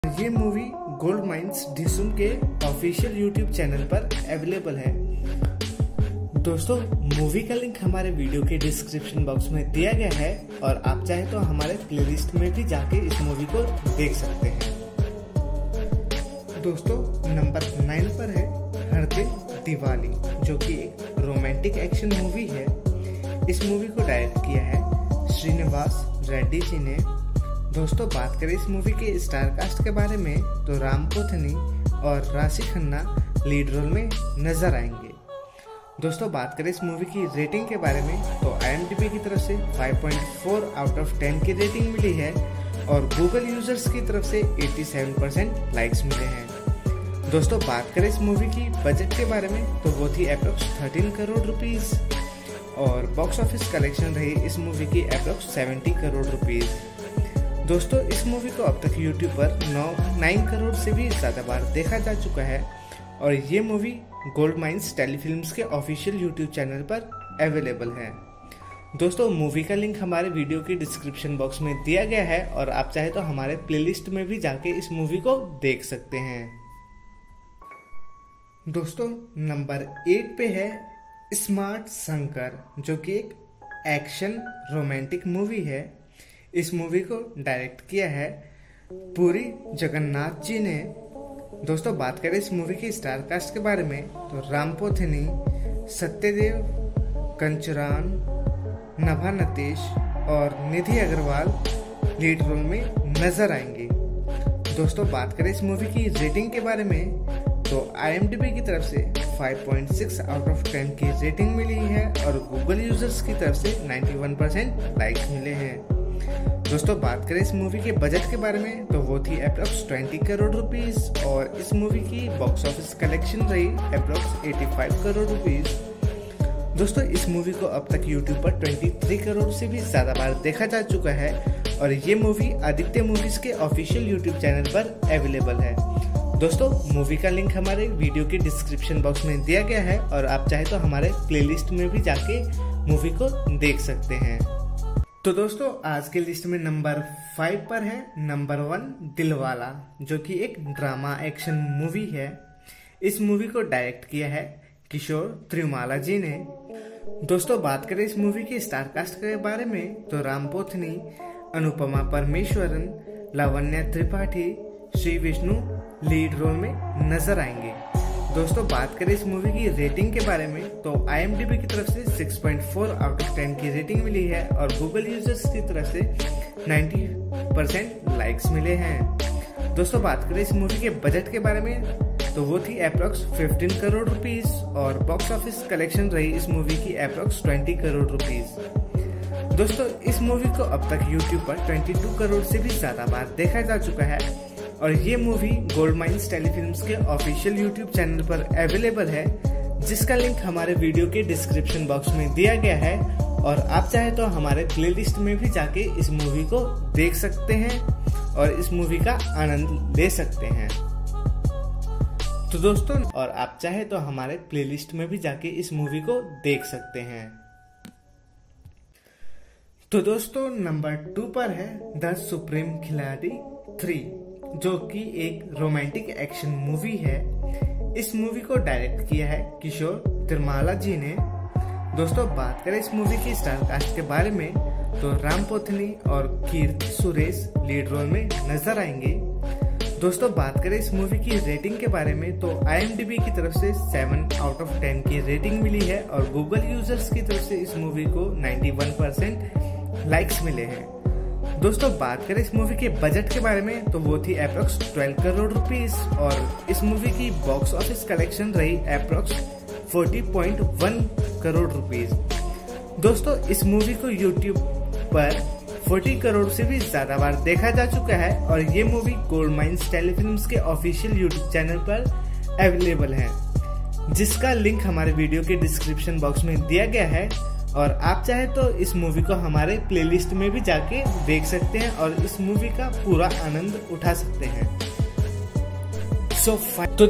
ये movie gold mines Dhishoom के official YouTube channel पर अवेलेबल है। दोस्तों, मूवी का लिंक हमारे वीडियो के डिस्क्रिप्शन बॉक्स में दिया गया है और आप चाहे तो हमारे प्लेलिस्ट में भी जाके इस मूवी को देख सकते हैं। दोस्तों, नंबर 9 पर है हर दिन दिवाली, जो कि एक रोमांटिक एक्शन मूवी है। इस मूवी को डायरेक्ट किया है श्रीनिवास रेड्डी जी ने। दोस्तों, बात करें इस मूवी के स्टार कास्ट के बारे में तो राम पोथनी और राशि खन्ना लीड रोल में नजर आएंगे। दोस्तों, बात करें इस मूवी की रेटिंग के बारे में तो IMDb की तरफ से 5.4 आउट ऑफ 10 की रेटिंग मिली है और गूगल यूजर्स की तरफ से 87% लाइक्स मिले हैं। दोस्तों, बात करें इस मूवी की बजट के बारे में तो वो थी अप्रोक्स 13 करोड़ रुपीज और बॉक्स ऑफिस कलेक्शन रही इस मूवी की अप्रोक्स 70 करोड़ रुपीज। दोस्तों, इस मूवी को अब तक YouTube पर 9 करोड़ से भी ज़्यादा बार देखा जा चुका है और ये मूवी गोल्ड माइंस टेलीफिल्म्स के ऑफिशियल YouTube चैनल पर अवेलेबल है। दोस्तों, मूवी का लिंक हमारे वीडियो के डिस्क्रिप्शन बॉक्स में दिया गया है और आप चाहे तो हमारे प्लेलिस्ट में भी जाके इस मूवी को देख सकते हैं। दोस्तों, नंबर 8 पे है स्मार्ट शंकर, जो कि एक एक्शन रोमांटिक मूवी है। इस मूवी को डायरेक्ट किया है पुरी जगन्नाथ जी ने। दोस्तों, बात करें इस मूवी की स्टार कास्ट के बारे में तो राम पोथनी, सत्यदेव कंचरान, नभा नतीश और निधि अग्रवाल लीड रोल में नजर आएंगे। दोस्तों, बात करें इस मूवी की रेटिंग के बारे में तो IMDb की तरफ से 5.6 आउट ऑफ 10 की रेटिंग मिली है और गूगल यूजर्स की तरफ से 91% लाइक्स मिले हैं। दोस्तों, बात करें इस मूवी के बजट के बारे में तो वो थी अप्रोक्स 20 करोड़ रुपीज और इस मूवी की बॉक्स ऑफिस कलेक्शन रही अप्रोक्स 85 करोड़ रुपीज। दोस्तों, इस मूवी को अब तक YouTube पर 23 करोड़ से भी ज्यादा बार देखा जा चुका है और ये मूवी आदित्य मूवीज के ऑफिशियल YouTube चैनल पर अवेलेबल है। दोस्तों, मूवी का लिंक हमारे वीडियो के डिस्क्रिप्शन बॉक्स में दिया गया है और आप चाहे तो हमारे प्लेलिस्ट में भी जाके मूवी को देख सकते हैं। तो दोस्तों, आज के लिस्ट में नंबर 5 पर है नंबर 1 दिलवाला, जो कि एक ड्रामा एक्शन मूवी है। इस मूवी को डायरेक्ट किया है किशोर त्रिमाला जी ने। दोस्तों, बात करें इस मूवी के स्टार कास्ट के बारे में तो राम पोथनी, अनुपमा परमेश्वरन, लावण्य त्रिपाठी, श्री विष्णु लीड रोल में नजर आएंगे। दोस्तों, बात करें इस मूवी की रेटिंग के बारे में तो IMDb की तरफ से 6.4 आउट ऑफ 10 की रेटिंग मिली है और गूगल यूजर्स की तरफ से 90% लाइक्स मिले हैं। दोस्तों, बात करें इस मूवी के बजट के बारे में तो वो थी अप्रोक्स 15 करोड़ रुपीज और बॉक्स ऑफिस कलेक्शन रही इस मूवी की अप्रोक्स 20 करोड़ रुपीज। दोस्तों, इस मूवी को अब तक YouTube पर 22 करोड़ से भी ज्यादा बार देखा जा चुका है और ये मूवी गोल्ड माइंस टेलीफिल्म्स के ऑफिशियल YouTube चैनल पर अवेलेबल है, जिसका लिंक हमारे वीडियो के डिस्क्रिप्शन बॉक्स में दिया गया है और आप चाहे तो हमारे प्लेलिस्ट में भी जाके इस मूवी को देख सकते हैं और इस मूवी का आनंद ले सकते हैं। तो दोस्तों, और आप चाहे तो हमारे प्लेलिस्ट में भी जाके इस मूवी को देख सकते हैं। तो दोस्तों, नंबर 2 पर है द सुप्रीम खिलाड़ी 3, जो कि एक रोमांटिक एक्शन मूवी है। इस मूवी को डायरेक्ट किया है किशोर तिरमाला जी ने। दोस्तों, बात करें इस मूवी की स्टार कास्ट के बारे में तो राम पोथनी और कीर्ति सुरेश लीड रोल में नजर आएंगे। दोस्तों, बात करें इस मूवी की रेटिंग के बारे में तो IMDb की तरफ से 7 आउट ऑफ 10 की रेटिंग मिली है और गूगल यूजर्स की तरफ से इस मूवी को 91% लाइक्स मिले हैं। दोस्तों, बात करें इस मूवी के बजट के बारे में तो वो थी अप्रोक्स 12 करोड़ रुपीस और इस मूवी की बॉक्स ऑफिस कलेक्शन रही अप्रोक्स 40.1 करोड़ रुपीस। दोस्तों, इस मूवी को YouTube पर 40 करोड़ से भी ज्यादा बार देखा जा चुका है और ये मूवी गोल्ड माइंस टेलीफिल्म्स के ऑफिशियल YouTube चैनल पर अवेलेबल है, जिसका लिंक हमारे वीडियो के डिस्क्रिप्शन बॉक्स में दिया गया है और आप चाहे तो इस मूवी को हमारे प्लेलिस्ट में भी जाके देख सकते हैं और इस मूवी का पूरा आनंद उठा सकते हैं।